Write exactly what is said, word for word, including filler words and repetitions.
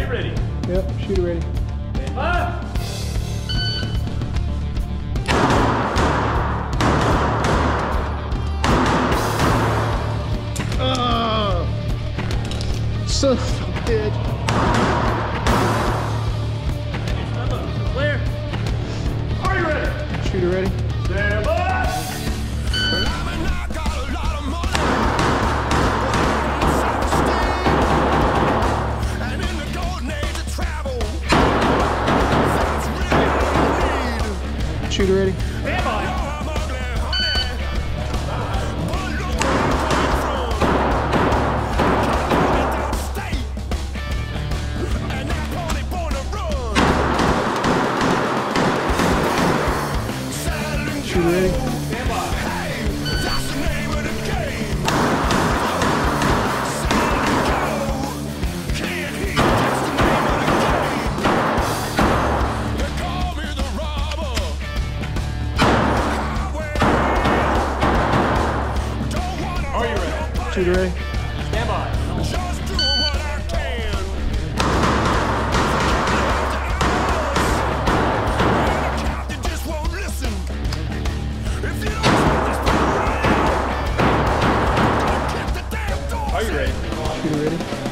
ready. Yep, shooter ready. Stand by. Oh, son of a bitch. Clear. Are you ready? Shooter ready. Stand by. Shooter ready. Stand by. Shooter ready. Stand by. Are you ready? Shooter ready. Stand by. Just doing what I can. The captain just won't listen. If you don't take this thing right, I'll kick the damn door. Are you ready? Shooter ready.